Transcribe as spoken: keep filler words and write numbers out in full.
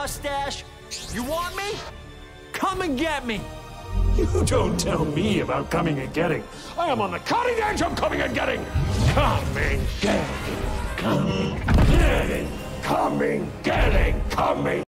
mustache. You want me? Come and get me. You don't tell me about coming and getting. I am on the cutting edge of coming and getting. Coming, getting, coming, getting, coming, getting, coming.